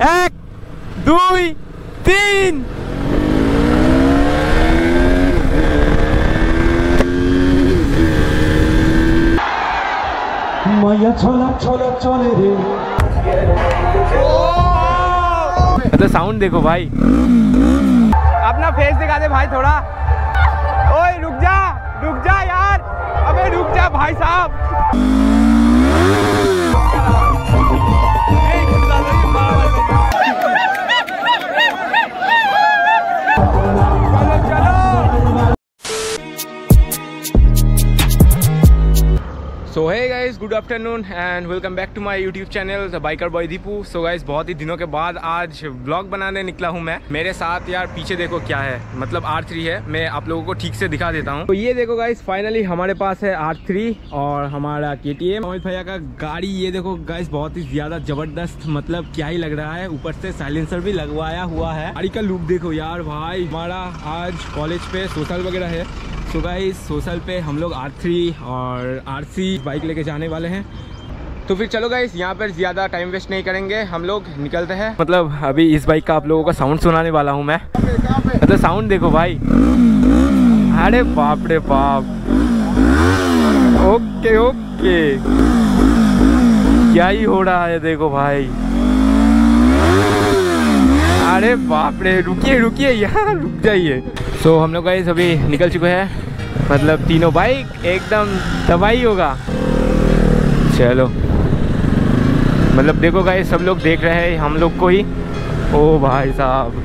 1 2 3 माया छोला छोला चले रे। तो साउंड देखो भाई, अपना फेस दिखा दे भाई थोड़ा। ओए रुक जा यार, अबे रुक जा भाई साहब। So hey guys, good afternoon and welcome back to my YouTube channel the biker boy Deepu. So guys, बहुत ही दिनों के बाद आज व्लॉग बनाने निकला हूँ मैं। मेरे साथ यार पीछे देखो क्या है, मतलब R3 है। मैं आप लोगों को ठीक से दिखा देता हूँ। तो ये देखो गाइस, फाइनली हमारे पास है R3 और हमारा KTM अमित भैया का गाड़ी। ये देखो गाइस, बहुत ही ज्यादा जबरदस्त, मतलब क्या ही लग रहा है। ऊपर से साइलेंसर भी लगवाया हुआ है। गाड़ी का लुक देखो यार भाई। हमारा आज कॉलेज पे सोशल वगैरह है। सो गाइस, सोशल पे हम लोग R3 और RC बाइक लेके जाने वाले हैं। तो फिर चलो गाइस, यहाँ पर ज़्यादा टाइम वेस्ट नहीं करेंगे, हम लोग निकलते हैं। मतलब अभी इस बाइक का आप लोगों को साउंड सुनाने वाला हूँ मैं। मतलब साउंड देखो भाई, अरे बाप रे बाप। ओके ओके, क्या ही हो रहा है देखो भाई। अरे बाप रे, रुकिए यार, रुक जाइए। सो हम लोग गाइस अभी निकल चुके हैं, मतलब तीनों बाइक एकदम तबाही होगा। चलो, मतलब देखो गाइस, सब लोग देख रहे हैं हम लोग को ही। ओ भाई साहब,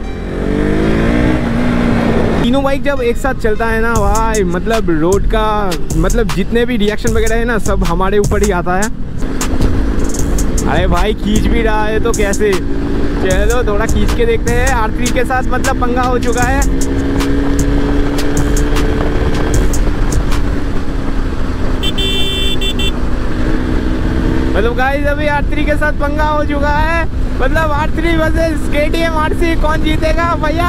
तीनों बाइक जब एक साथ चलता है ना भाई, मतलब रोड का, मतलब जितने भी रिएक्शन वगैरह है ना, सब हमारे ऊपर ही आता है। अरे भाई, खींच भी रहा है तो कैसे। चलो थोड़ा खींच के देखते हैं। R3 के साथ मतलब पंगा हो चुका है। मतलब गाइस, अभी R3 के साथ पंगा हो चुका है। मतलब R3 वर्सेस KTM RC, कौन जीतेगा भैया?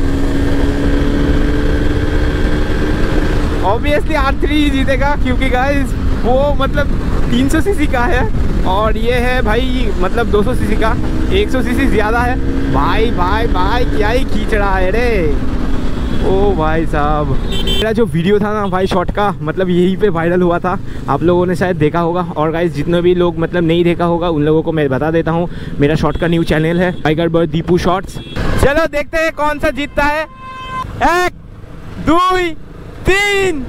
ऑब्वियसली R3 ही जीतेगा, क्योंकि गाइस वो मतलब 300 सीसी का है और ये है भाई मतलब 200 सीसी का। 100 सीसी ज़्यादा है। भाई क्या ही खींच रहा है रे। ओ भाई साहब, मेरा जो वीडियो था ना भाई शॉर्ट का, मतलब यहीं पे वायरल हुआ था। आप लोगों ने शायद देखा होगा। और गाइस, जितने भी लोग मतलब नहीं देखा होगा उन लोगों को मैं बता देता हूँ, मेरा शॉर्ट का न्यू चैनल है बाइकर बॉय दीपू शॉर्ट्स। चलो देखते हैं कौन सा जीतता है। 1 2 3।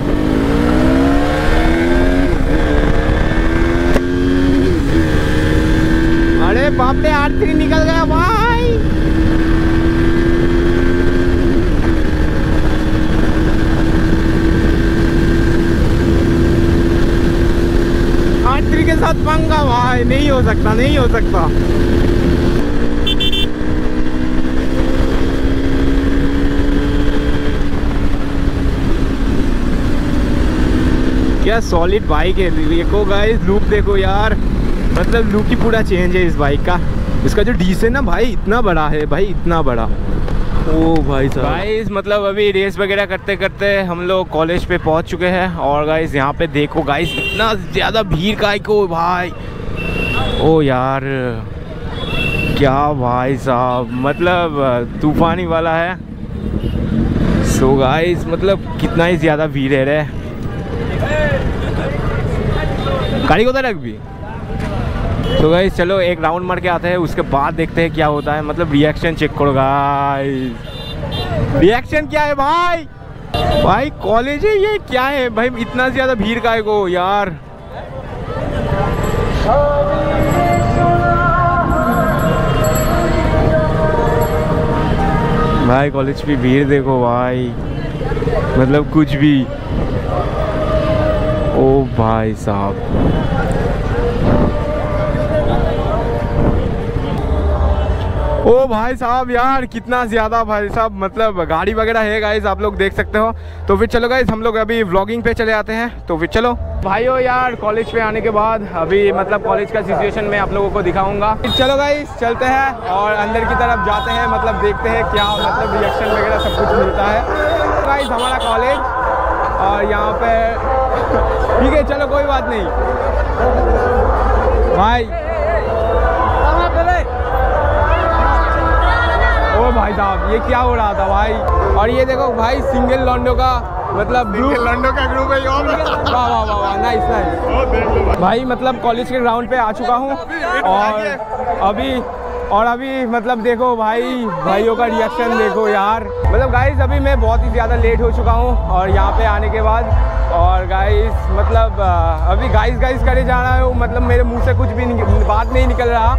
अरे बाप रे, R3 निकल गया भाई। R3 के साथ पंगा भाई, नहीं हो सकता। क्या सॉलिड बाइक है। देखो गाइस, लुक देखो यार, मतलब लुक ही पूरा चेंज है इस बाइक का। इसका जो डीस है ना भाई, इतना बड़ा है भाई, इतना बड़ा। ओ भाई साहब, गाइस मतलब अभी रेस वगैरह करते करते हम लोग कॉलेज पे पहुंच चुके हैं। और गाइस यहाँ पे देखो गाइस, इतना ज़्यादा भीड़ का को भाई। ओ यार, क्या भाई साहब, मतलब तूफानी वाला है। सो गाइस, मतलब कितना ही ज़्यादा भीड़ है रे। गाड़ी को तो रख भी। तो गाइस चलो एक राउंड मार के आते हैं, उसके बाद देखते हैं क्या होता है। मतलब रिएक्शन चेक करो गाइस, रिएक्शन क्या है भाई। भाई कॉलेज है ये, क्या है भाई, इतना ज़्यादा भीड़ का है को यार। भाई कॉलेज की भीड़ देखो भाई, मतलब कुछ भी। ओ भाई साहब, ओ भाई साहब यार, कितना ज़्यादा भाई साहब, मतलब गाड़ी वगैरह है गाइस, आप लोग देख सकते हो। तो फिर चलो गाइस, हम लोग अभी व्लॉगिंग पे चले आते हैं। तो फिर चलो भाइयों यार, कॉलेज पे आने के बाद अभी मतलब कॉलेज का सिचुएशन मैं आप लोगों को दिखाऊंगा। चलो गाइस चलते हैं और अंदर की तरफ जाते हैं, मतलब देखते हैं क्या मतलब रिएक्शन वगैरह सब कुछ मिलता है। गाइस हमारा कॉलेज और यहाँ पे ठीक है, चलो कोई बात नहीं भाई। भाई साहब ये क्या हो रहा था भाई। और ये देखो भाई सिंगल लॉन्डो का मतलब लॉन्डो का ग्रुप है। वाह वाह वाह वाह, नाइस नाइस भाई। मतलब कॉलेज के ग्राउंड पे आ चुका हूँ और अभी मतलब देखो भाई भाइयों का रिएक्शन देखो यार। मतलब गाइस अभी मैं बहुत ही ज़्यादा लेट हो चुका हूँ और यहाँ पे आने के बाद और गाइस मतलब अभी गाइस करे जा रहा है। मतलब मेरे मुंह से कुछ भी बात नहीं निकल रहा।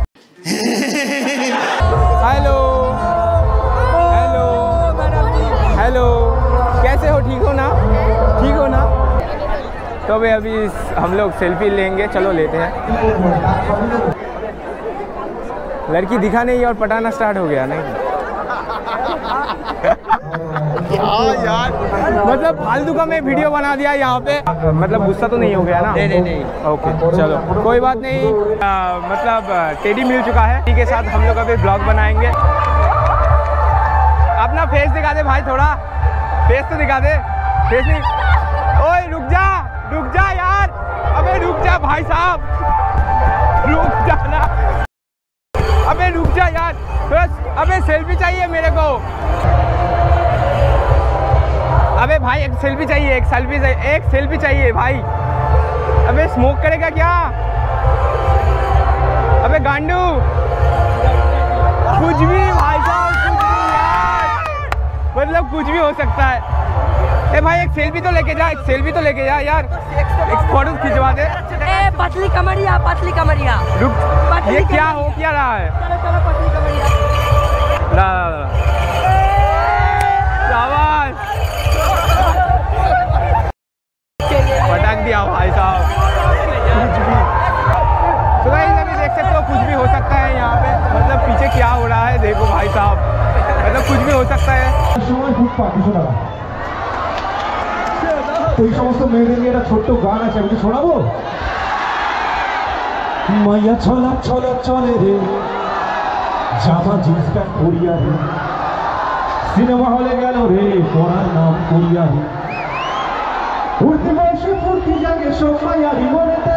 हेलो हेलो हेलो, कैसे हो? ठीक हो ना? ठीक हो ना? तो भाई अभी हम लोग सेल्फी लेंगे, चलो लेते हैं। लड़की दिखा नहीं और पटाना स्टार्ट हो गया नहीं। यार मतलब फालतू का मैं वीडियो बना दिया यहाँ पे। मतलब गुस्सा तो नहीं हो गया ना? नहीं। ओके चलो कोई बात नहीं। मतलब टेडी मिल चुका है, टेडी के साथ हम लोग अभी ब्लॉग बनाएंगे। अपना फेस दिखा दे भाई, थोड़ा फेस तो दिखा दे। फेस नहीं, ओए रुक जा यार, अबे रुक जा भाई साहब, रुक जा ना, अबे रुक जा यार, अबे सेल्फी चाहिए मेरे को। अबे भाई एक सेल्फी चाहिए भाई। अबे स्मोक करेगा क्या? अबे गांडू कुछ भी भाई साहब, कुछ भी यार, मतलब कुछ भी हो सकता है। ए भाई एक सेल्फी तो लेके जा, यार, एक फोटो खिंचवा दे। ए पतली कमरिया रुक, ये क्या हो क्या रहा है? चलो पतली कमरिया। ला शाबाश, पटाख दिया भाई साहब। कुछ भी तो गाइस अभी देख सकते हो, कुछ भी हो सकता है यहाँ पे। मतलब पीछे क्या हो रहा है देखो भाई साहब, मतलब कुछ भी हो सकता है। ওই সমস্ত মেয়েদের নিয়ে একটা ছোট্ট গান আছে, আমি কি শোনাবো? মাইয়া চলে রে, জামা জিন্স প্যান্ট পরিয়া রে, সিনেমা হলে গেল রে, পড়ার নাম করিয়া রে, উঠতে বসে ফুর্তি জাগে সোমাইয়ারি মনেতে।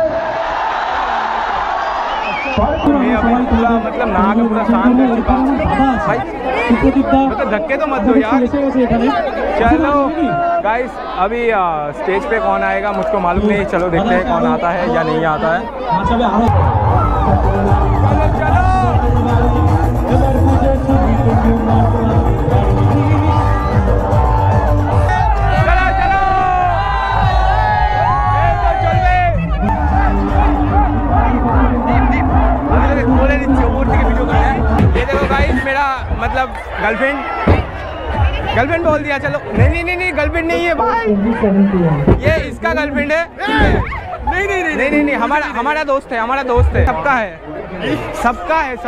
मतलब नाक पूरा शांत हो चुका भाई, मतलब धक्के तो मत दो यार। चलो गाइस अभी स्टेज पे कौन आएगा मुझको मालूम नहीं, चलो देखते हैं कौन आता है या नहीं आता है। मेरा मतलब गर्लफ्रेंड बोल दिया। चलो नहीं गर्लफ्रेंड नहीं है भाई, ये इसका गर्लफ्रेंड है। नहीं हमारा दोस्त है, सबका है।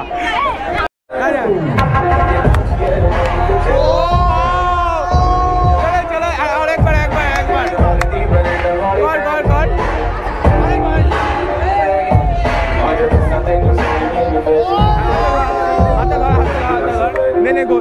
चलो और एक बार मैंने गो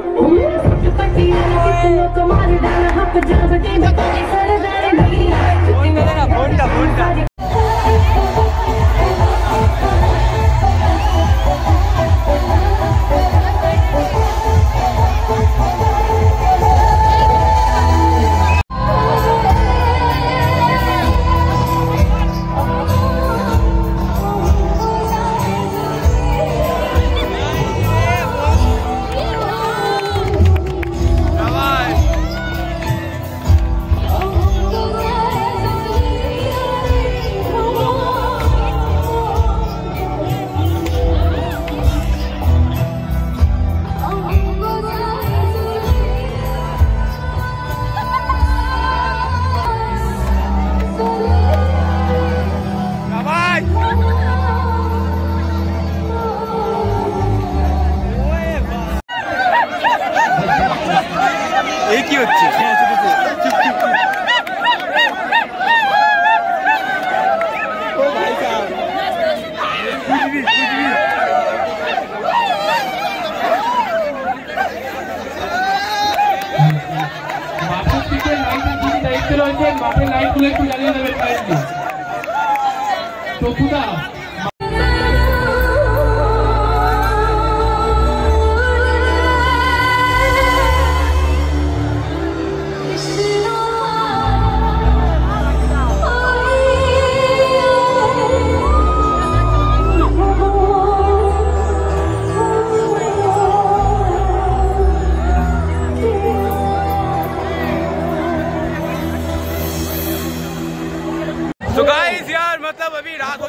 एक ही बच्चे মাঠে লাইটগুলো একটু জ্বালিয়ে দেবেন কাইন্ডলি। টপুদা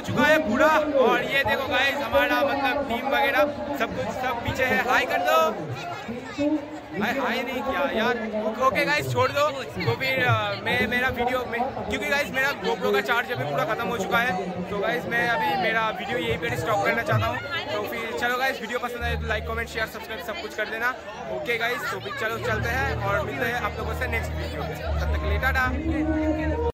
चुका है पूरा। और ये देखो गाइस हमारा मतलब टीम वगैरह सब कुछ सब पीछे है। हाई कर दो। हाई नहीं किया यार। ओके गाइस छोड़ दो। तो फिर मैं मेरा वीडियो में, क्योंकि गाइस मेरा GoPro का चार्ज अभी पूरा खत्म हो चुका है, तो गाइस मैं अभी मेरा वीडियो यहीं पे स्टॉप करना चाहता हूँ। तो फिर चलो गाइस, वीडियो पसंद आए तो लाइक कमेंट शेयर सब्सक्राइब सब कुछ कर देना। ओके गाइस, तो फिर चलो चलते हैं और मिलते हैं आप लोगों से नेक्स्ट वीडियो में। तब तक के लिए टाटा।